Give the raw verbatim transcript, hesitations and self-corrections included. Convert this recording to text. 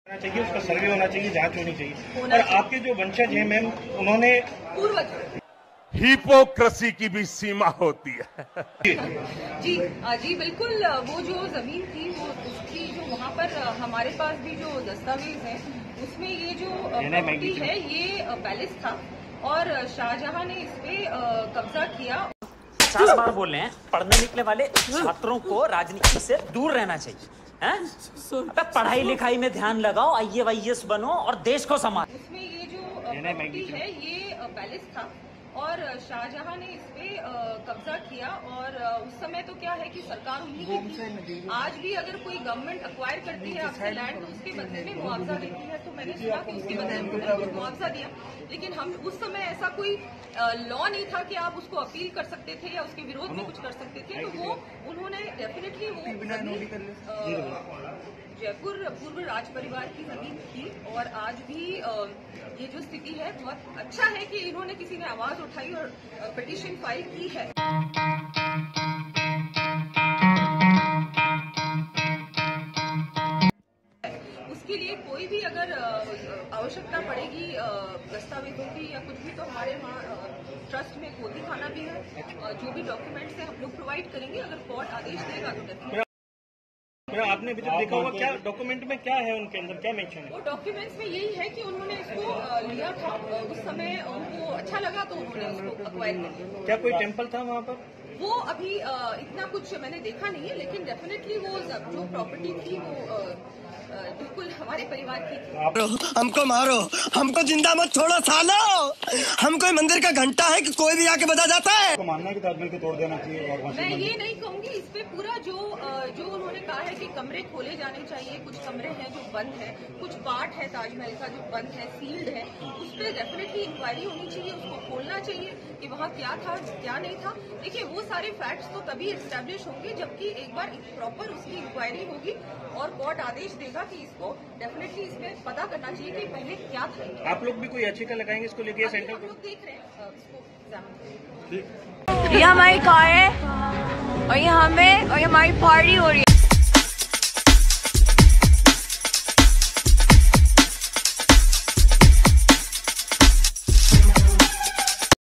चाहिए, उसका सर्वे होना चाहिए, जांच होनी चाहिए। और आपके जो वंशज हैं मैम, उन्होंने हिपोक्रेसी की भी सीमा होती है। जी जी बिल्कुल। वो जो जमीन थी वो उसकी जो वहाँ पर हमारे पास भी जो दस्तावेज है उसमें ये जो प्रॉपर्टी है ये पैलेस था और शाहजहां ने इस पे कब्जा किया। पचास बार बोल रहे हैं पढ़ने निकले वाले छात्रों को राजनीति से दूर रहना चाहिए। हैं? पढ़ाई लिखाई में ध्यान लगाओ, आई ए वाई एस बनो और देश को संभालो। उसमें ये जो प्रॉपर्टी है ये पैलेस था और शाहजहां ने इस पे कब्जा किया और उस समय तो क्या है कि सरकार उन्हीं की थी। आज भी अगर कोई गवर्नमेंट अक्वायर करती है आपसे लैंड तो उसके बदले में मुआवजा देती है। तो मैंने सुना कि उसके बदले में मुआवजा दिया, लेकिन हम उस समय ऐसा कोई लॉ नहीं था कि आप उसको अपील कर सकते थे या उसके विरोध में कुछ कर सकते थे। तो वो उन्होंने डेफिनेटली वो जयपुर पूर्व राज परिवार की जमीन थी और आज भी ये जो स्थिति है बहुत अच्छा है कि इन्होंने किसी ने आवाज उठाई और पिटीशन फाइल की है। उसके लिए कोई भी अगर आवश्यकता पड़ेगी दस्तावेजों की या कुछ भी तो हमारे वहाँ ट्रस्ट में गोदी खाना भी है। जो भी डॉक्यूमेंट्स है हम लोग प्रोवाइड करेंगे। अगर कोर्ट आदेश देगा तो डेफिनेटली। आपने अभी तक देखा होगा क्या डॉक्यूमेंट में क्या है, उनके अंदर क्या मेंशन है? वो डॉक्यूमेंट्स में यही है कि उन्होंने इसको लिया था, उस समय उनको अच्छा लगा तो उन्होंने उसको अक्वायर कर लिया। क्या कोई टेम्पल था वहाँ पर? वो अभी इतना कुछ मैंने देखा नहीं है, लेकिन डेफिनेटली वो जो प्रॉपर्टी थी वो बिल्कुल हमारे परिवार की थी। हमको मारो, हमको जिंदा मत छोड़ो सालो। हम कोई मंदिर का घंटा है कि कोई भी आके बजा जाता है। तो मानना है कि ताजमहल को तोड़ देना चाहिए। और मैं ये नहीं कहूंगी। इस पे पूरा जो जो उन्होंने कहा है कि कमरे खोले जाने चाहिए, कुछ कमरे हैं जो बंद है, कुछ पार्ट है ताजमहल का जो बंद है, सील्ड है, उस पर डेफिनेटली इंक्वायरी होनी चाहिए, उसको खोलना चाहिए कि वहाँ क्या था क्या नहीं था। देखिए वो सारे फैक्ट्स तो तभी एस्टेब्लिश होंगे जबकि एक बार प्रॉपर उसकी इंक्वायरी होगी और कोर्ट आदेश देगा कि इसको डेफिनेटली इसमें पता करना चाहिए कि पहले क्या था। आप लोग भी कोई याचिका लगाएंगे इसको लेके? सेंटर हम लोग देख रहे हैं इसको एग्जामिन। ये हमारी कार है और ये हमें और ये हमारी पार्टी हो रही है।